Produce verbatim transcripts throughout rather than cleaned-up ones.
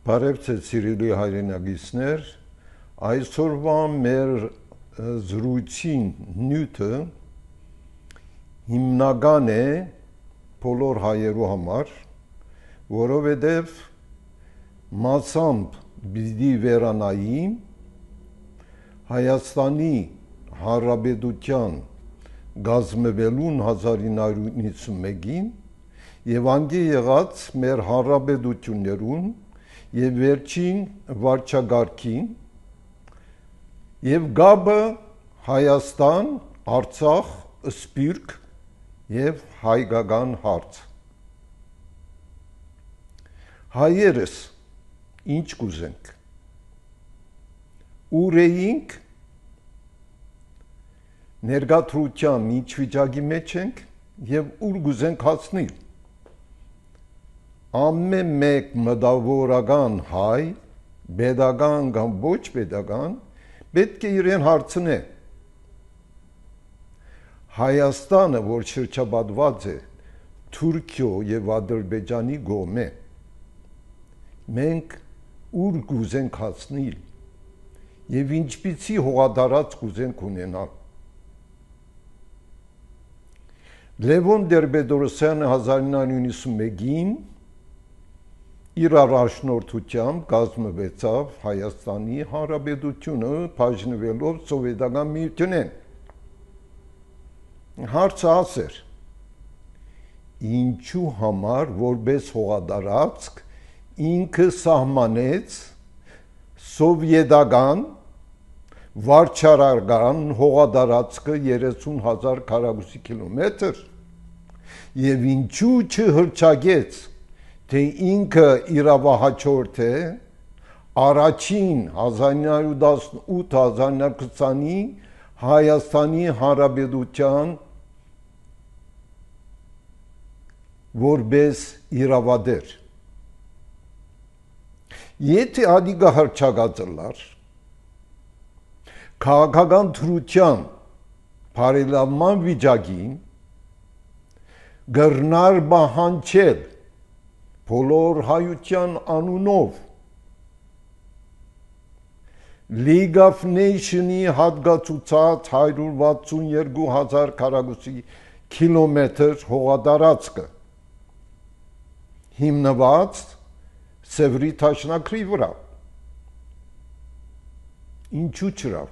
Բարև ձեզ սիրելի հայրենագիտներ, այսօրվա մեր զրույցին նյութը հիմնական է բոլոր հայերու համար, որովհետև մասամբ պիտի վերանայի Հայաստանի Հանրապետության գազմվելուն հազար ինը հարյուր նվաթյոթին եւ անգե եղած մեր հանրապետություններուն եւ վերջին վարչագարքին եւ գաբը Հայաստան, Արցախ, Սփյուռք եւ հայկական հարց։ Հայերս ինչ կուզենք։ Ուր էինք ներգաղթության ինչ վիճակի մեջ ենք եւ ուր կուզենք հասնել։ Ամեն մեկ մտավորական հայ, պետական կամ ոչ պետական, պետք է իրեն հարցնե։ Հայաստանը, որ շրջապատված է Թուրքիո եւ Ադրբեջանի կողմէ, մենք ուր կուզենք հասնել եւ ինչպիսի հողատարածք կուզենք ունենալ։ Լևոն Տեր-Պետրոսյանը հազար ինը հարյուր նվաթյոթին իր առաջնորդությամբ կազմվեցավ Հայաստանի Հանրապետությունը բաժնվելով սովետական միությունեն։ Հարցը ասեր. ինչու համար որպես հողատարածք ինքը սահմանեց սովետական վարչարարական հողատարածքը երեսուն հազար քառակուսի կիլոմետր եւ ինչու չհրճագեց թե ինքը իրավահաջորդ է առաջին հազար ինը հարյուր տասնութ հազար ինը հարյուր քսանի Հայաստանի Հանրապետության որպես իրավադեր։ Եթե ադիգա հրճագածլար քաղաքական թրության բարելավման վիճակին գրնար բահանջել բոլոր հայության անունով League of Nations-ի հատկացուցած հարյուր վաթսունյոթ հազար քառակուսի կիլոմետր հողատարածքը հիմնված Սևրի թաշնակրի վրա։ Ինչու չրավ։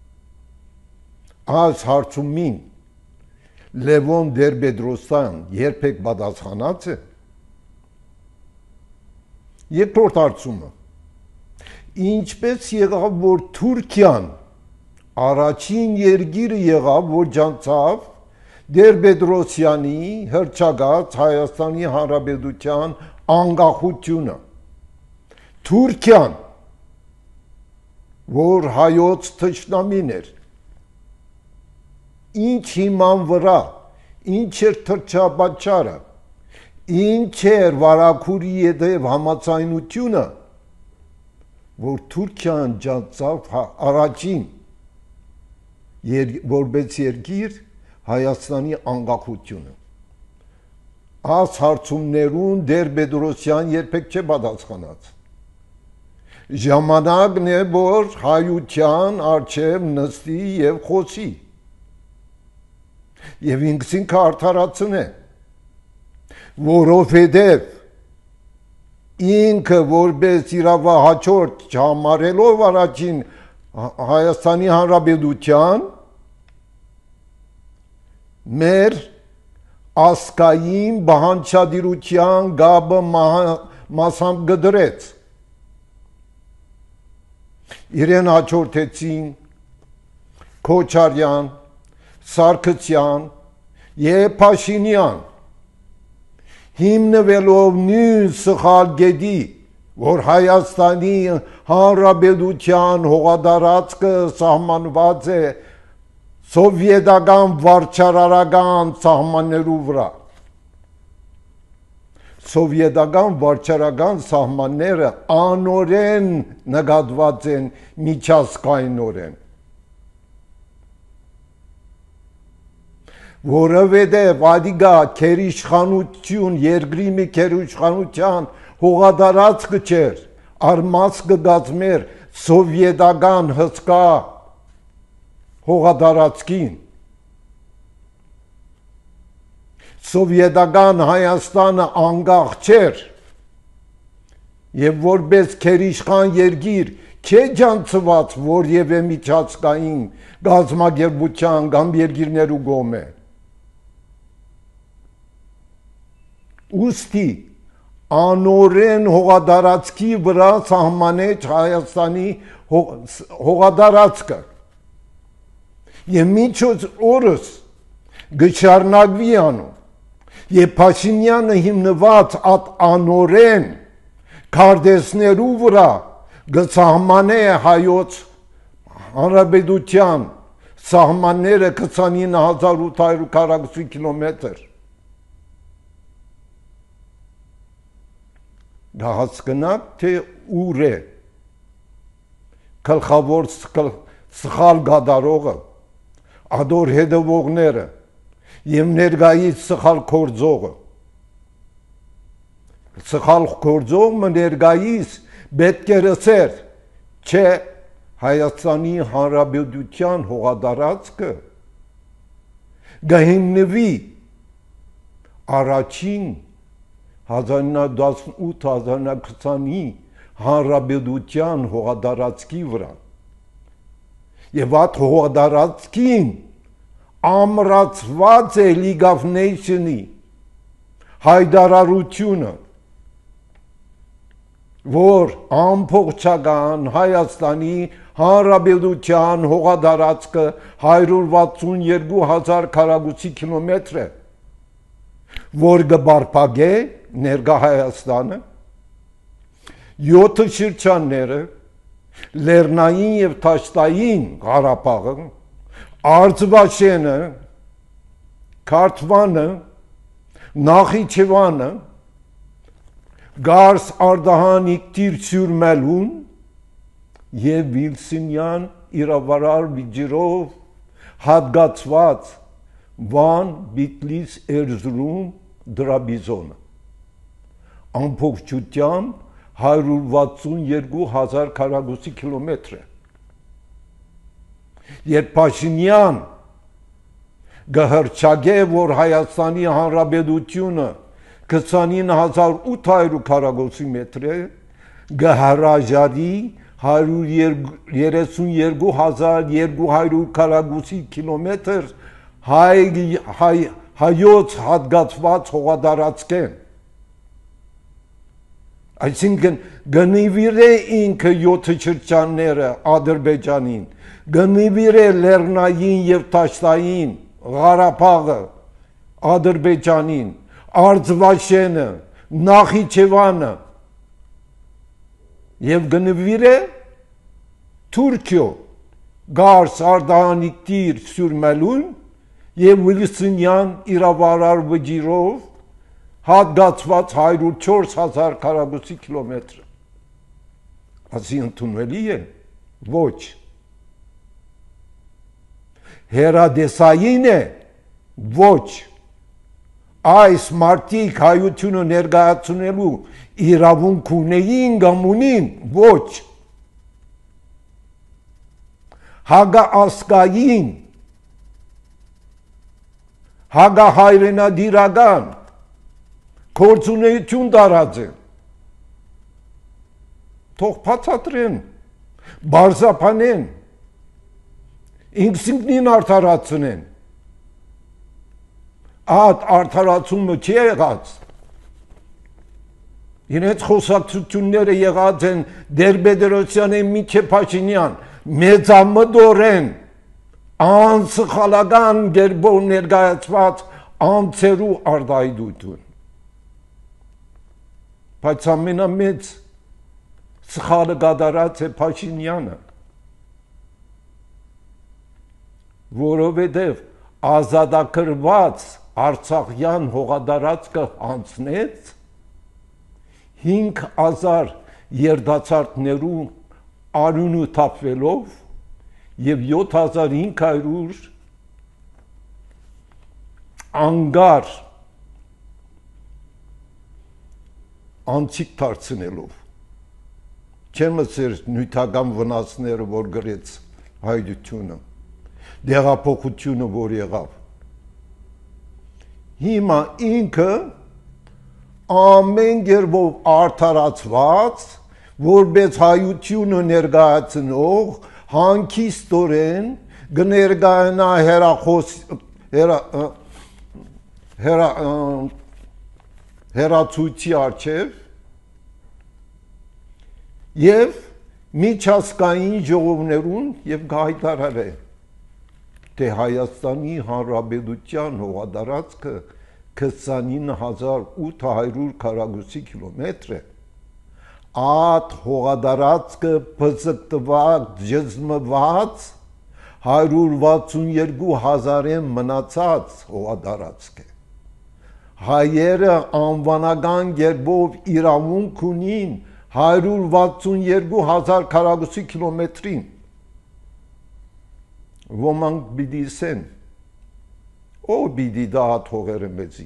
Այս հարցումին Լևոն Տեր-Պետրոսյան երբեք պատասխանած է։ Երկրորդ հարցումը. ինչպես եղավ, որ Թուրքիան առաջին երկիրը եղավ, որ ջանցավ Տեր-Պետրոսյանի հռչակած Հայաստանի Հանրապետության անկախությունը։ Թուրքիան, որ հայոց թշնամին էր, ինչ հիման վրա, ինչ էր թրջապատճառը, ինչ էր վարագուրի հետև համաձայնությունը, որ Թուրքիան ջանցավ առաջին որպես երկիր Հայաստանի անկախությունը։ Այս հարցումներուն Տեր-Պետրոսյան երբեք չէ պատասխանած։ Ժամանակն է, որ հայության առջև նստի եւ խոսի։ Եվ ինքսինքը արդարացնե, որովհետև ինքը որպես իրավահաջորդ չհամարելով առաջին Հայաստանի Հանրապետության մեր ազգային բանջարդիրության գաբը մասամբ գդրեց։ Իրեն հաջորդեցին Քոչարյան, Սարգսյան եւ Փաշինյան, հիմնվելով նույն սխալ գետի, որ Հայաստանի Հանրապետության հողատարածքը սահմանված է սովետական վարչարարական սահմաններու վրա։ Սովետական վարչարարական սահմանները անօրեն նկատված են միջազգայինորեն։ որովհետև ադիգա քերիշխանություն, երկրի մի քերիշխանության հողատարածքը չէր, արմաս կգազմեր սովետական հսկա հողատարածքին, սովետական Հայաստանը անկախ չէր եւ որպես քերիշխան երկիր չէ ջանցված որևէ միջազգային գազམ་ագերբության կամ երկիրներու գոմե։ Ուստի անորեն հողատարածքի վրա սահմանեց Հայաստանի հողատարածքը եւ միջոց օրս գշարնակվի անում եւ Փաշինյանը հիմնված at անորեն քարտեզներու վրա գսահմանե հայոց հանրապետության սահմանները քսանինը հազար ութ հարյուր քառակուսի կիլոմետր դա հասկնաք թե ուր է գլխավոր սխալ գադարողը ադոր հետևողները եւ ներգայից սխալ կորձողը սխալ կորձողը ներգայից պետք է լսեր չէ Հայաստանի Հանրապետության հողատարածքը գահիմնվի առաջին հազար ինը հարյուր տասնութ հազար ինը հարյուր քսանի Հանրապետության հողատարածքի վրա եւ այդ հողատարածքին ամրացված է League of Nations-ի հայտարարությունը որ ամբողջական Հայաստանի Հանրապետության հողատարածքը հարյուր վաթսուն երկու հազար քառակուսի կիլոմետր է, որ կբարփակե ներկա Հայաստանը, յոթ շրջանները, Լեռնային եւ Թաշտային Ղարաբաղը, Արցախը, Քարթվանը, Նախիջևանը, Գարս Արդահանի Տիրսյուրմելուն եւ Վիլսինյան իրավարար վիճերով հատկացված Վան, Բիտլիս, Էրզրում, Դրաբիզոնը ամբողջությամբ հարյուր վաթսուն երկու հազար քառակուսի կիլոմետր է երբ Փաշինյան գհրճագե որ Հայաստանի Հանրապետությունը քսանինը հազար ութ հարյուր քառակուսի մետր է գհրաժարի հարյուր երեսուն երկու հազար երկու հարյուր քառակուսի կիլոմետր հայ հայոց հատկացված հողատարածքեն այսինքն գնիվիրե ինքը յոթ շրջանները Ադրբեջանին գնիվիրե Լեռնային եւ Թաշտային Ղարաբաղը Ադրբեջանին Արցախը, Նախիջևանը եւ գնվիրե Թուրքիո, Գարս Արդահանի Տիրսյուրմելուն եւ Վիլսինյան իրավարար վճիրով հատկացված հարյուր չորս հազար քառակուսի կիլոմետր։ Ասի ընդունելի է, ոչ։ Հերադեսային է, ոչ։ Այս մարդիկ հայությունը ներկայացնելու իրավունք ունեին կամ ունին, ոչ։ Հագաազգային, հագահայրենադիրական գործունեություն տարած են։ Թող բացատրեն, բարձրապանեն, ինքնին արդարացնեն։ Այդ արդարացումը չի եղած։ Իրենց խոսակցությունները եղած են Տեր-Պետրոսյանի Միչե Փաշինյան, մեծամտորեն անսխալական գերբով ներկայացված անձերու արտահայտություն։ Բայց ամենամեծ սխալը կատարած է Փաշինյանը, որովհետև ազատագրված Արցախյան հողատարածքը անցնեց հինգ հազար երդացարտներու արյունը թափվելով եւ յոթ հազար հինգ հարյուր անգար անցիկ դարձնելով չեմ ասեր նյութական վնասները, որ գրեց հայրությունը, դեղափոխությունը, որ եղավ։ Հիմա ինքը ամեն գերբով արդարացված, որպես հայությունը ներկայացնող, հանգիստորեն կներկայանա հեռախոս հերա հերա հեռացույցի առջև եւ միջազգային ժողովներուն եւ գայտարարե թե Հայաստանի Հանրապետության հողատարածքը քսանինը հազար ութ հարյուր քառակուսի կիլոմետր է, այդ հողատարածքը բզկտված, ջզմված հարյուր վաթսունյոթ հազարեն մնացած հողատարածք է։ Հայերը անվանական կերպով իրավունք ունին հարյուր վաթսունյոթ հազար քառակուսի կիլոմետրին։ Ոմանք պիտի ասեն, ով պիտի դա հողերը մեզի։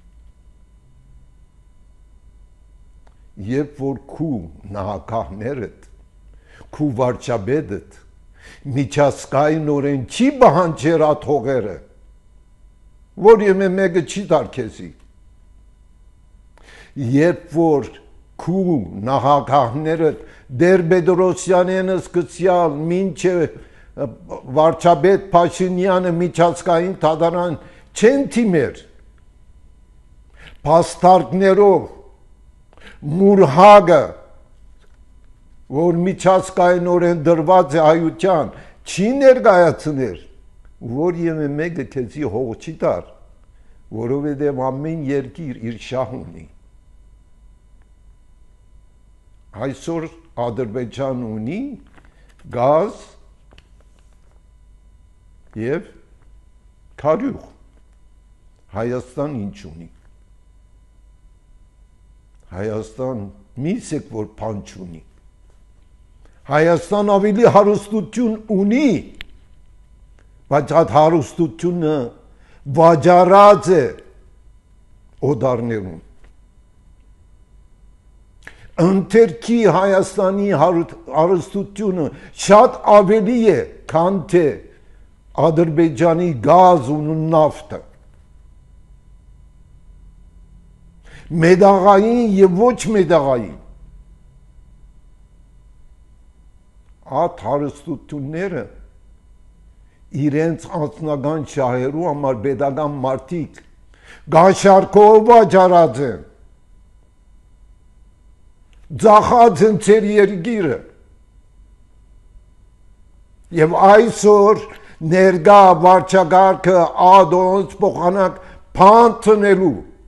Երբ որ քու նահանգներդ, քու վարչապետդ միջազգայինորեն չի պահանջեր այդ հողերը, որևէ մեկը չի տար քեզի։ Երբ որ քու նահանգները Տեր-Պետրոսյանենը սկսյալ մինչև վարչապետ Փաշինյանը միջազգային դատարան չեն թիմեր, փաստարկներով մուրհագը, որ միջազգայինորեն դրված է հայության, չի ներկայացներ, որևէ մեկը քեզի հող չի տար, որովհետև ամեն երկիր իր շահ ունի։ Այսօր Ադրբեջան ունի գազ եւ քարյուղ, Հայաստան ինչ ունի։ Հայաստան միսեք որ բան չունի։ Հայաստան ավելի հարստություն ունի, բայց այդ հարստությունը վաճառած է օդարներում։ Ընթերքի Հայաստանի հարստությունը շատ ավելի է, քան թե Ադրբեջանի գազ ու նավթը։ Մեդաղային եւ ոչ մեդաղային։ Այդ հարստությունները իրենց անձնական շահերու համար պետական մարդիկ գաշարկով վաճառած են։ Ձախած են ծեր երկիրը։ Եվ այսօր ներկա վարչակարգը ադոնց փոխանակ փանթնելու,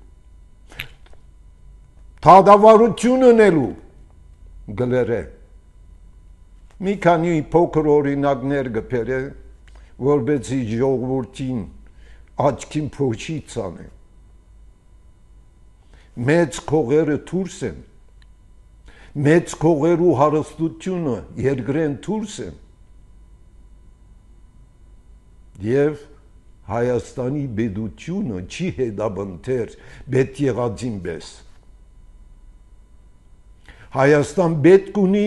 թադավարություն ունելու գլերը։ Մի քանի փոքր օրինակներ կբերե, որպեսզի ժողովրդին աչքին փոշի ցանը։ Մեծ քողերը դուրս են, մեծ քողերու հարստությունը երկրեն դուրս են, եւ Հայաստանի պետությունը չի հետապնդեր պետք եղածին պես։ Հայաստան պետք ունի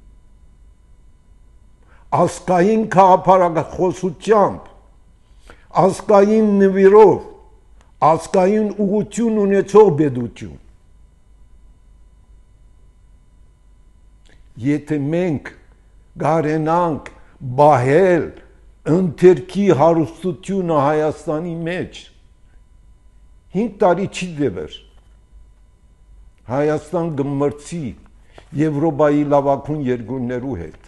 ազգային քաղաքախոսությամբ, ազգային նվիրով, ազգային ուղղություն ունեցող պետություն։ Եթե մենք գարենանք բահել ընթերքի հարստությունը Հայաստանի մեջ, հինգ տարի չի դեպեր, Հայաստան գմրցի Եվրոպայի լավագույն երկրներու հետ։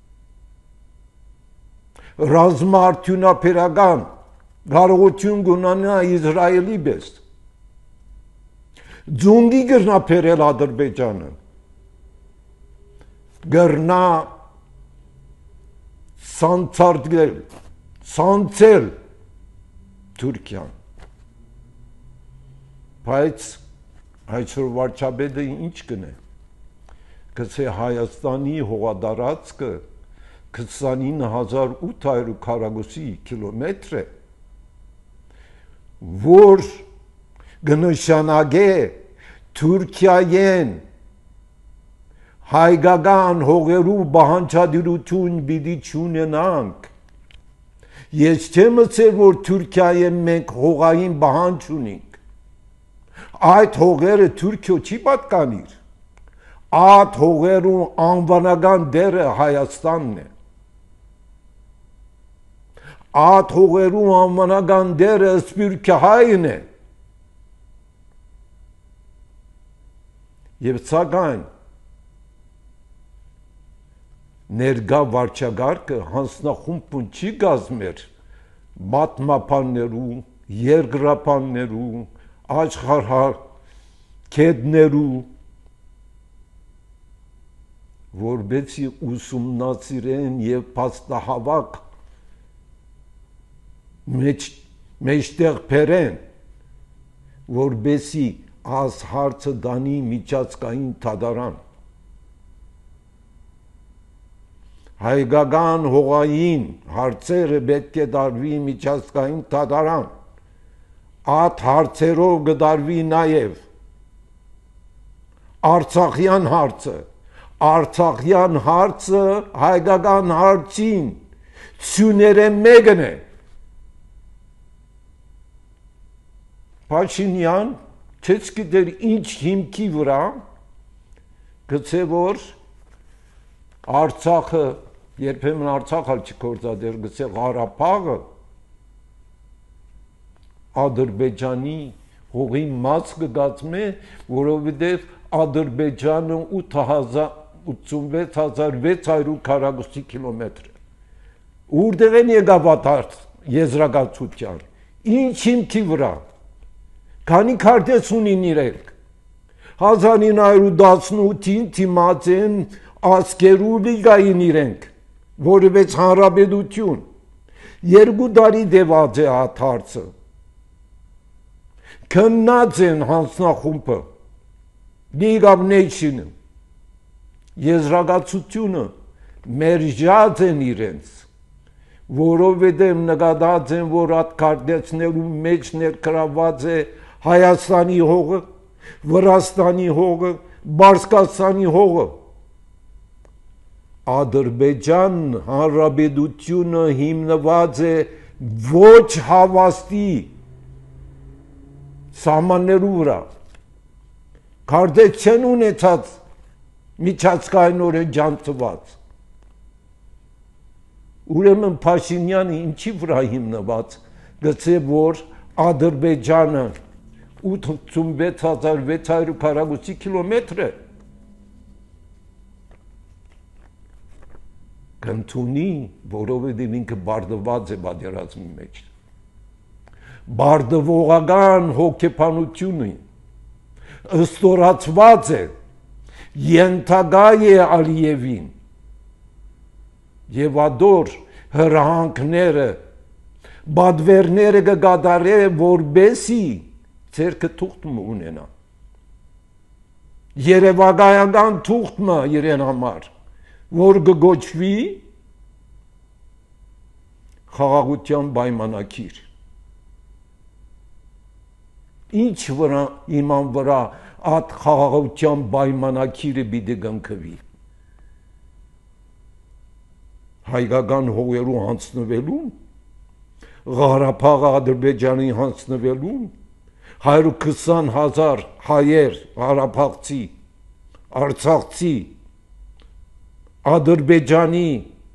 Ռազմաարդյունաբերական կարողություն կունենա Իսրայելի պես։ Ձունգի կրնա բերել Ադրբեջանը։ Գրնա սանցարդել, սանցել Թուրքիան։ Բայց այսօր վարչապետը ինչ կնե։ Գցե Հայաստանի հողատարածքը քսանինը հազար ութ հարյուր քառակուսի կիլոմետր է, որ կնշանակե Թուրքիայեն հայկական հողերու բանջարություն պիտի չունենանք։ Ես չեմ ասել, որ Թուրքիայում մենք հողային բանջ ունենք։ Այդ հողերը Թուրքիո չի պատկանիր։ Այդ հողերու անվանական դերը Հայաստանն է։ Այդ հողերու անվանական դերը Սփյուռքահայն է։ Եվ սակայն ներկա վարչագարկը հանձնախումբն չի կազմեր մաթմապաններու, երկրապաններու, աշխարհակետներու, որբեցի ուսումնասիրեն եւ փաստահավաք մեջ մեջտեղ բերեն, որբեցի այս հարցը դանի միջազգային դատարան։ Հայկական հողային հարցերը պետք է դարվի միջազգային դատարան։ Այդ հարցերով կդարվի նաև Արցախյան հարցը։ Արցախյան հարցը հայկական հարցին սյուները մեկն է։ Փաշինյան չես գիտեր ինչ հիմքի վրա գցե որ Արցախը երբեմն Արցախը չկործադեր գցե Ղարաբաղը Ադրբեջանի հողի մաս կգացմե, որովհետև Ադրբեջանը ութվեց հազար վեց հարյուր քառակուսի կիլոմետր է։ Որտեղ են եկավ այդ եզրակացության։ Ինչ հիմքի վրա։ Քանի քարտեզ ունին իրենք։ հազար ինը հարյուր տասնութին թիմած են ասկերու լիգային իրենք, որևէց հանրապետություն։ Երկու տարի դեված է այդ հարցը։ Քննած են հանձնախումբը, League of Nations, եզրակացությունը մերժած են իրենց, որովհետև նկատած են, որ այդ քարտեզներու մեջ ներգրավված է Հայաստանի հողը, Վրաստանի հողը, Պարսկաստանի հողը։ Ադրբեջան հանրապետությունը հիմնված է ոչ հավաստի սահմաններու վրա։ Քարտեզ չեն ունեցած միջազգայինորեն ջանցված։ Ուրեմն Փաշինյանը ինչի վրա հիմնված գցե որ Ադրբեջանը ութսունվեց հազար վեց հարյուր քառակուսի կիլոմետր է կընդունի, որովհետև ինքը բարդված է պատերազմի մեջ։ Բարդվողական հոգեբանությունը ըստորացված է, ենթակա է Ալիևին եւ ադոր հրահանգները, բադվերները կգադարե, որբեսի ձերքը թուղթը ունենա։ Երևակայական թուղթը իրեն համար, որ կգոչվի խաղաղության պայմանագիր։ Ինչ վրա իման վրա այդ խաղաղության պայմանագիրը պիտի կնքվի։ Հայկական հողերու հանձնվելուն, Ղարաբաղը Ադրբեջանի հանձնվելուն, հարյուր քսան հազար հայեր, ղարաբաղցի, արցախցի, Ադրբեջանի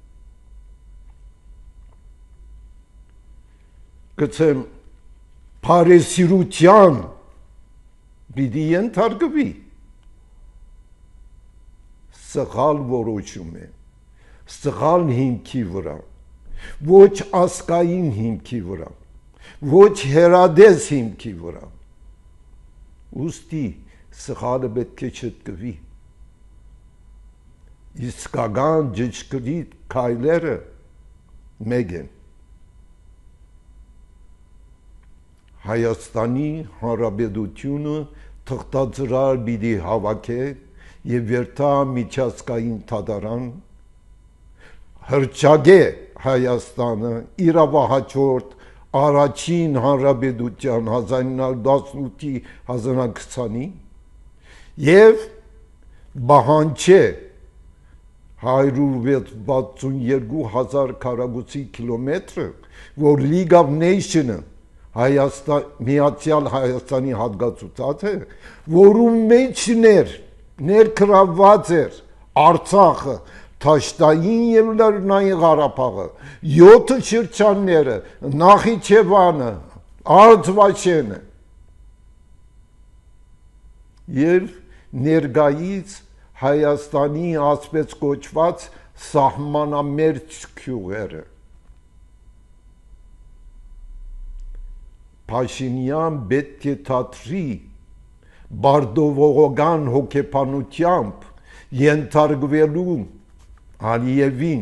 գցեմ Փարեսիրության պիտի ենթարկվի։ Սխալ որոշում է, սխալ հիմքի վրա, ոչ ասկային հիմքի վրա, ոչ հերադես հիմքի վրա։ Ուստի սխալը պետք է չտկվի։ Իսկական ճշգրիտ քայլերը մեկ են։ Հայաստանի Հանրապետությունը թղթածրար պիտի հավաքե եւ վերթա միջազգային դատարան հրճագե Հայաստանը իրավահաջորդ առաջին հանրապետության հազար ինը հարյուր տասնութի հազար ինը հարյուր քսանի եւ բահանջե հարյուր վաթսունյերկու հազար քառակուսի կիլոմետրը, որ League of Nations-ը Հայաստան Միացյալ Հայաստանի հատկացուցած է, որում մեջներ ներգրավված էր Արցախը, Թաշտային եւ Լեռնային Ղարաբաղը, յոթ շրջանները, Նախիջևանը, Արձվաշենը եւ ներգայից Հայաստանի ասպես կոչված սահմանամերձ գյուղերը Փաշինյան պետք է թատրի բարդովողական հոգեբանությամբ ենթարկվելու Ալիևին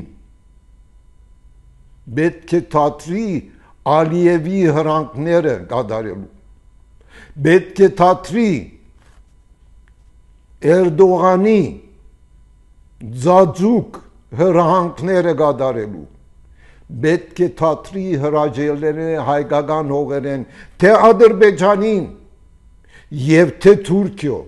պետք է թատրի Ալիևի հրանքները կատարելու պետք է թատրի Էրդողանի ձաձուկ հրանքները կատարելու պետք է թատրի հրաժարելը հայկական հողերեն թե Ադրբեջանին եւ թե Թուրքիո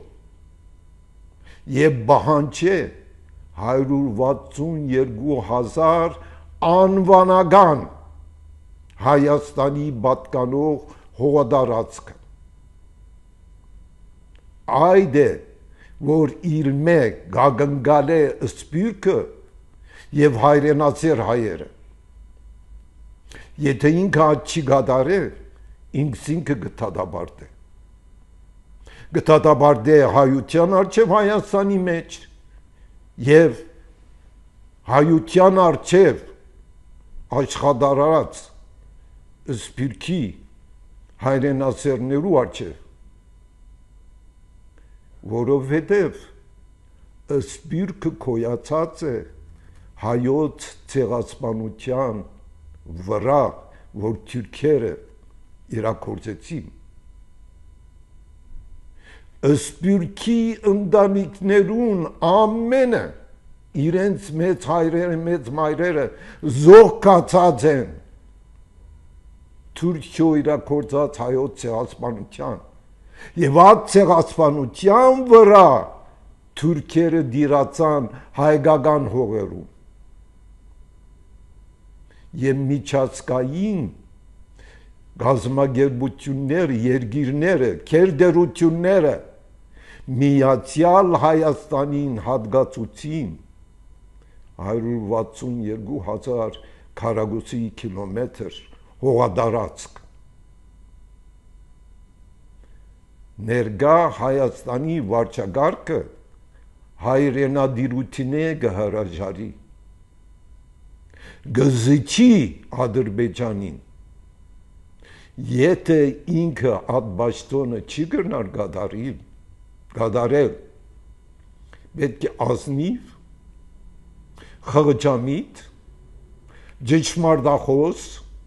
եւ բահանջե հարյուր վաթսունյերկու հազար անվանական Հայաստանի պատկանող հողատարածք այդ է որ իր մեկ գագնգալ է սպյուրքը եւ հայրենացեր հայերը եթե ինքը չի գադարե ինքս ինքը գտադաբարդե գտադաբարդե հայության արչեւ Հայաստանի մեջ եւ հայության արչեւ աշխադարած սպյուրքի հայրենացերներու արչեւ որովհետև սպյուրքը կոյացած է հայոց ցեղասպանության վրա, որ թուրքերը իրաքործեցին։ Սպյուրքի ընտանիքներուն ամենը իրենց մեծ հայրերը, մեծ մայրերը զոհկացած են Թուրքիո իրաքործած հայոց ցեղասպանության Եվ այդ ցեղասպանության վրա թուրքերը դիրացան հայկական հողերում եւ միջազգային գազམ་ագերբությունները, երկիրները, քերդերությունները միացյալ Հայաստանին հատկացուցին հարյուր վաթսունյերկու հազար քառակուսի կիլոմետր հողատարածք Ներգա Հայաստանի վարչագարկը հայրենադիրութինե գհրաժարի գզիչի Ադրբեջանին եթե ինքը այդ բաշտոնը չի գնար գադարիլ գադարել պետք է ազնիվ խղճամիտ ջիջմարդախոս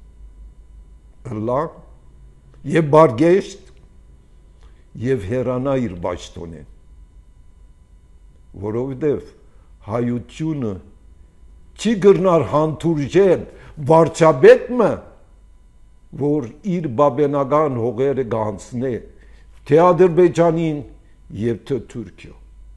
լա եւ բարգեշտ եւ հերանա իր բաշտոնեն որովհետեւ հայությունը չի գրնար հանդուրժել վարչապետը որ իր բաբենական հողերը գանցնե թե Ադրբեջանին եւ թե Թուրքիո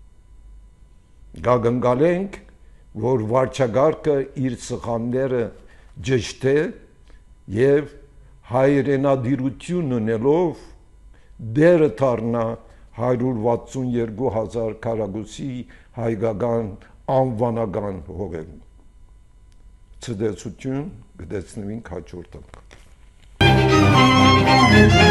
գագնգալենք որ վարչագարկը իր սխալները ճշտե եւ հայրենադիրություն ունելով դերը դառնա հարյուր վաթսունյերկու հազար քառակուսի հայկական անվանական հողերում ցտեսություն գտեցնվին հաջորդ անգամ